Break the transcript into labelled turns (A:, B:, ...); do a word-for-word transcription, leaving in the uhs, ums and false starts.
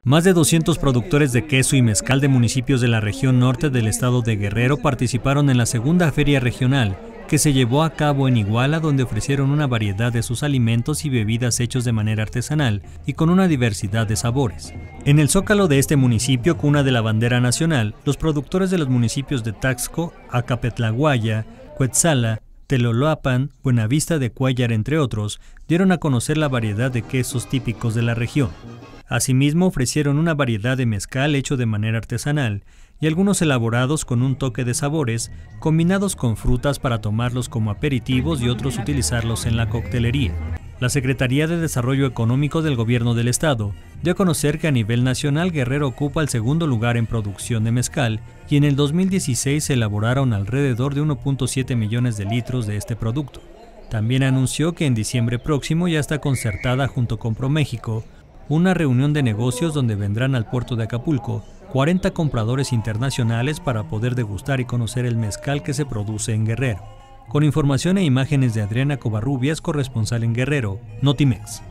A: Más de doscientos productores de queso y mezcal de municipios de la región norte del estado de Guerrero participaron en la segunda feria regional, que se llevó a cabo en Iguala, donde ofrecieron una variedad de sus alimentos y bebidas hechos de manera artesanal y con una diversidad de sabores. En el zócalo de este municipio, cuna de la bandera nacional, los productores de los municipios de Taxco, Acapetlaguaya, Cuetzala, Telolapan, Buenavista de Cuéllar, entre otros, dieron a conocer la variedad de quesos típicos de la región. Asimismo, ofrecieron una variedad de mezcal hecho de manera artesanal y algunos elaborados con un toque de sabores, combinados con frutas para tomarlos como aperitivos y otros utilizarlos en la coctelería. La Secretaría de Desarrollo Económico del Gobierno del Estado dio a conocer que a nivel nacional Guerrero ocupa el segundo lugar en producción de mezcal y en el dos mil dieciséis se elaboraron alrededor de uno punto siete millones de litros de este producto. También anunció que en diciembre próximo ya está concertada junto con ProMéxico una reunión de negocios donde vendrán al puerto de Acapulco cuarenta compradores internacionales para poder degustar y conocer el mezcal que se produce en Guerrero. Con información e imágenes de Adriana Covarrubias, corresponsal en Guerrero, Notimex.